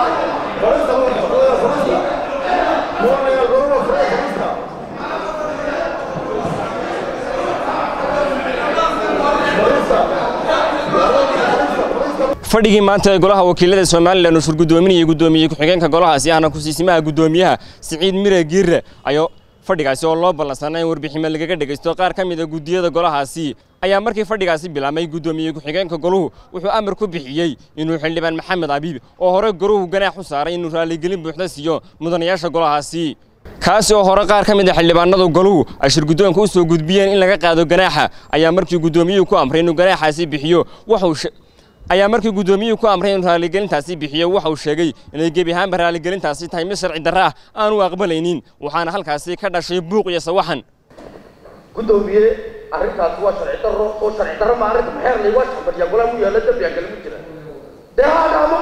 fadhigii maanta ee golaha wakiilada Soomaaliland oo shirgudoominaya gudoomiye ku-xigeenka golahaasi ahna ku siisimaha gudoomiyaha Siciid Mire Giire ayo fadhigaasi oo loo ballansanay warbixin laga dhageysto qaar ka mid ah gudiyada golahaasi ayaa markii fadhigaasi bilaamay gudoomiye ku-xigeenka goluhu wuxuu amar ku bixiyay inuu xildhibaan Maxamed Abiib oo hore goluhu ganaax u saaray inuu raali gelin buuxda siiyo mudanayaasha golahaasi kaasi oo hore qaar ka mid ah xildhibaanada goluhu ay shirgudoonka u soo gudbiyeen in laga qaado ganaaxa ayaa markii gudoomiyuhu ku amray inuu ganaaxaasi bixiyo ayaa markii gudoomiyuhu ku amray in raali gelintaasi bixiyo waxa uu sheegay inay gebi ahaan raali gelintaasi tahay mid sharci darro ah aan u aqbalaynin waxaana halkaasi ka dhashay buuq iyo sawaxan gudoomiye arrintaas waa sharci darro oo sharci darro ma arrinta maxay lay waa sharci golaha mu yaala dambiga kale mu jira deegaanka ma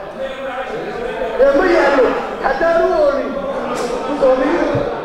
ma yaalo hadaan u oolin gudoomiye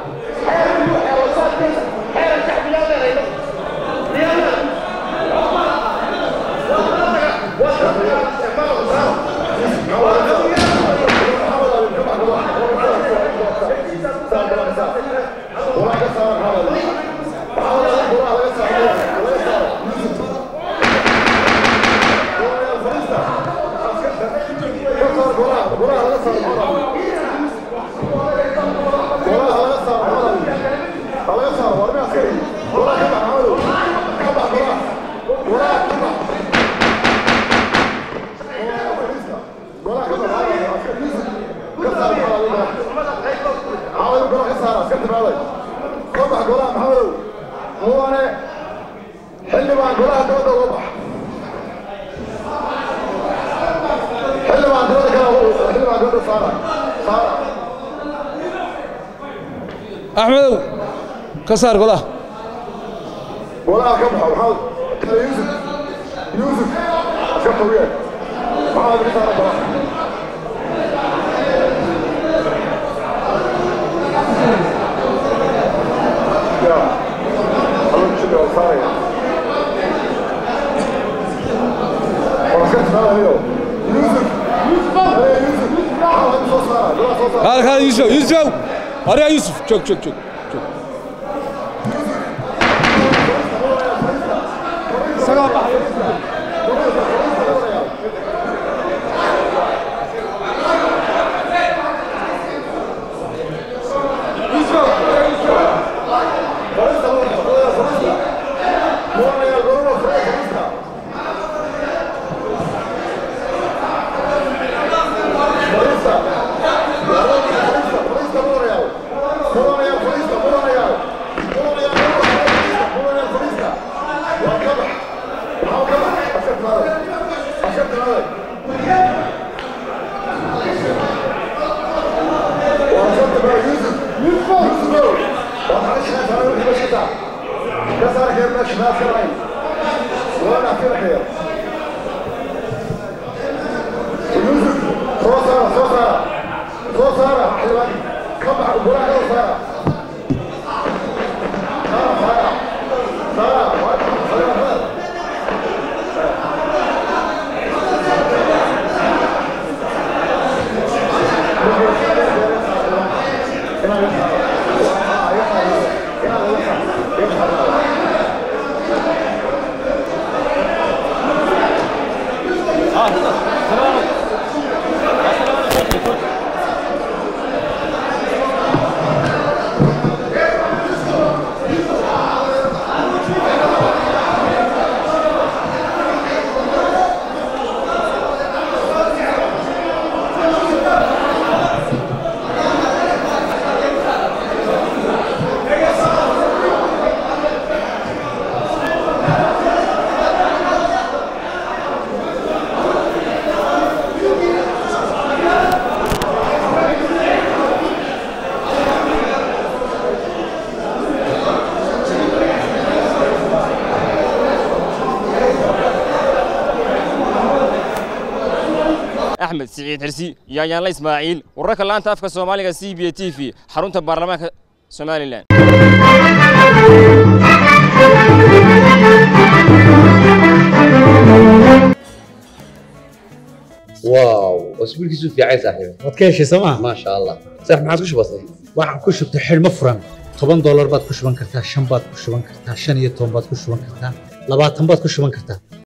أحمد كسر قلاه قلاه كم حاول يوسف شوف وياه حاول كسر قلاه يا الله شو صار هذا يوسف أريا يوسف شوك سلام أحمد سعيد حرسي يا الله إسماعيل ورك الله أنت أفكار سوماليا CBA TV حرونت البرلمان سوماليلاند واو وسبيلك في عايز صاحبي waad ka heshay sooma ما شاء الله صح ما عادش بسيط waxaan ku shubtay xidhmo furan $10 baad ku shuban kartaa 5 baad ku shuban kartaa 15 baad ku shuban kartaa 20 baad ku shuban kartaa